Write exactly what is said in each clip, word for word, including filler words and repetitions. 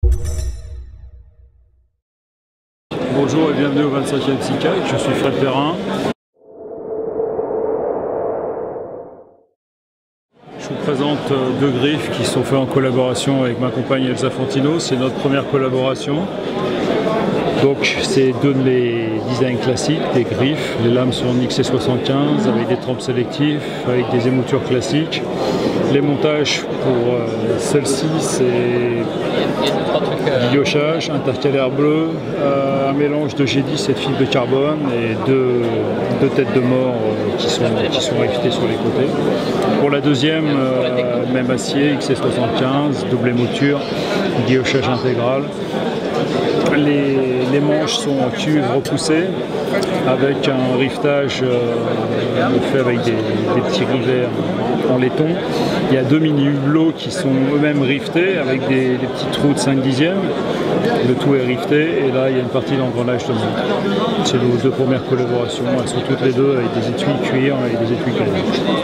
Bonjour et bienvenue au vingt-cinquième S I C A C, je suis Fred Perrin. Je vous présente deux griffes qui sont faites en collaboration avec ma compagne Elsa Fantino. C'est notre première collaboration. Donc c'est deux de mes designs classiques, des griffes. Les lames sont en X C soixante-quinze avec des trempes sélectives, avec des émoutures classiques. Les montages pour euh, celle-ci, c'est guillochage, intercalaire bleu, euh, un mélange de G dix et de fibre de carbone et deux, deux têtes de mort euh, qui sont, qui sont rivetées sur les côtés. Pour la deuxième, euh, même acier, X C soixante-quinze, double émouture, guillochage intégral. Les, les manches sont en cuivre repoussé avec un rivetage euh, fait avec des, des petits rivets en laiton. Il y a deux mini hublots qui sont eux-mêmes rivetés avec des, des petits trous de cinq dixièmes. Le tout est rifté et là il y a une partie d'engrenage de montre. C'est nos deux premières collaborations. Elles sont toutes les deux avec des étuis cuir et des étuis canon.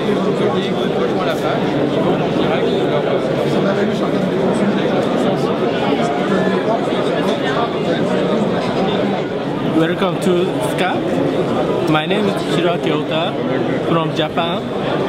Welcome to S I C A C. My name is Hiroaki Ota from Japan.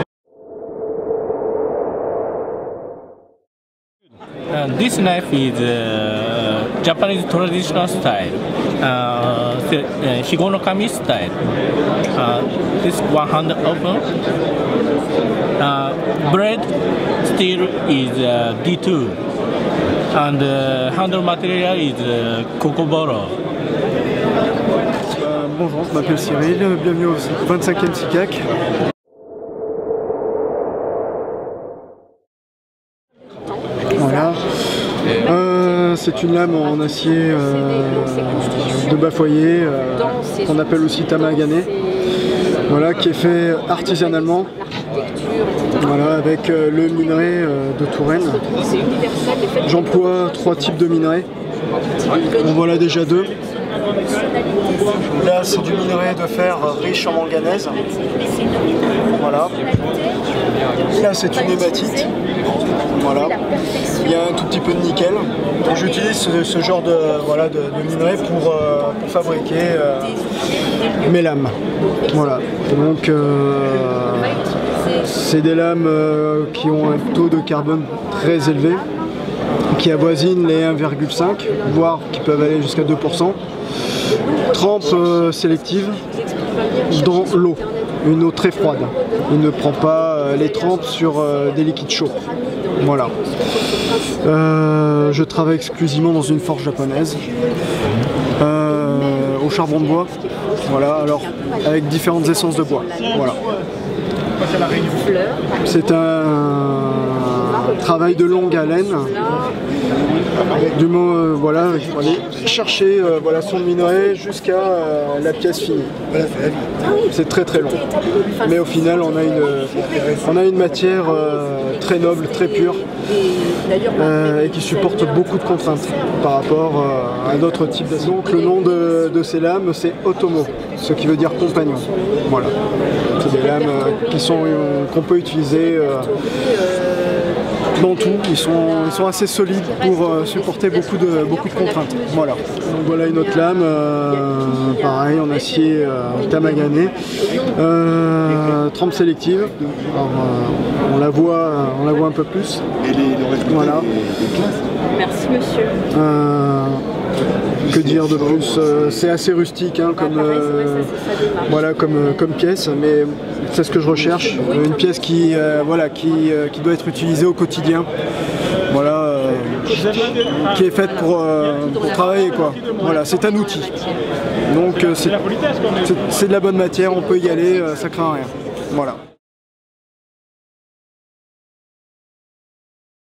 Uh, this knife is uh, Japanese traditional style, uh, the, uh, Shigonokami style. Uh, this one hand open. Uh, blade steel is uh, D two, and uh, handle material is uh, Kokoboro. Bonjour, je m'appelle Cyril, bienvenue au vingt-cinquième S I C A C. Voilà. Euh, c'est une lame en acier euh, de bas foyer euh, qu'on appelle aussi tamagane. Voilà, qui est fait artisanalement. Voilà, avec euh, le minerai euh, de Touraine. J'emploie trois types de minerais. En voilà déjà deux. Là, c'est du minerai de fer riche en manganèse. Voilà. Là, c'est une hématite. Voilà. Il y a un tout petit peu de nickel. J'utilise ce, ce genre de, voilà, de, de minerai pour, euh, pour fabriquer euh, mes lames. Voilà. Donc, euh, c'est des lames euh, qui ont un taux de carbone très élevé, qui avoisinent les un virgule cinq, voire qui peuvent aller jusqu'à deux pour cent. Trempe euh, sélective dans l'eau, une eau très froide. Il ne prend pas euh, les trempes sur euh, des liquides chauds. Voilà. Euh, je travaille exclusivement dans une forge japonaise, euh, au charbon de bois. Voilà, alors avec différentes essences de bois. Voilà. C'est un travail de longue haleine. Du moment, euh, voilà, il faut aller chercher euh, voilà, son minerai jusqu'à euh, la pièce finie. C'est très très long. Mais au final, on a une, on a une matière euh, très noble, très pure, euh, et qui supporte beaucoup de contraintes par rapport euh, à d'autres types d'acier. Donc le nom de, de ces lames, c'est Otomo, ce qui veut dire compagnon. Voilà. C'est des lames euh, qui sont, euh, qu'on peut utiliser euh, dans tout. Ils sont, ils sont assez solides pour euh, supporter beaucoup de, beaucoup de contraintes. Voilà. Donc voilà une autre lame, euh, pareil en acier euh, tamagane, euh, trempe sélective. Alors, euh, on la voit, on la voit un peu plus. Voilà. Merci monsieur. Euh, que dire de plus, euh, c'est assez rustique hein, comme, euh, voilà, comme, comme pièce, mais c'est ce que je recherche, une pièce qui, euh, voilà, qui, euh, qui doit être utilisée au quotidien, voilà, euh, qui est faite pour, euh, pour travailler quoi. Voilà, c'est un outil, donc euh, c'est de la bonne matière, on peut y aller, euh, ça craint rien. Voilà.